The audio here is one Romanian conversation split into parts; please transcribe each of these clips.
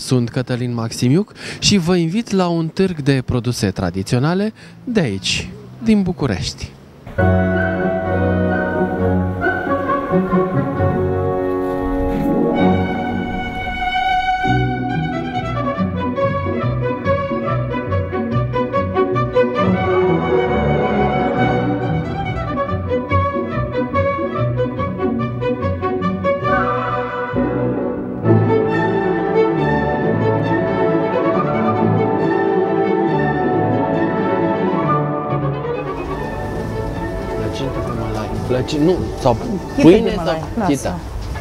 Sunt Cătălin Maximiuc și vă invit la un târg de produse tradiționale de aici, din București. Nu, sau pâine sau chita?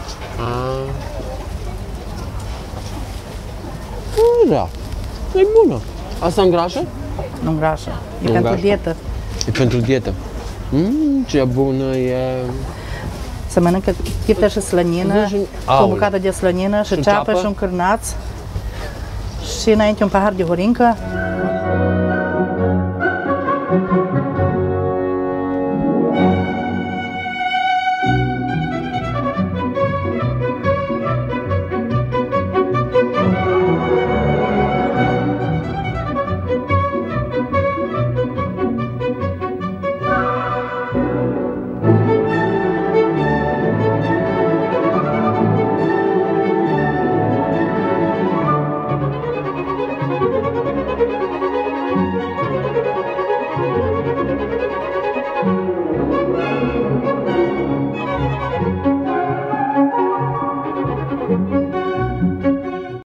Da, e bună. Asta îngrașă? Nu îngrașă. E pentru dietă. E pentru dietă. Ce bună e. Se mănâncă chită și slănină, cu o bucată de slănină și ceapă și un cârnaț. Și înainte un pahar de horincă.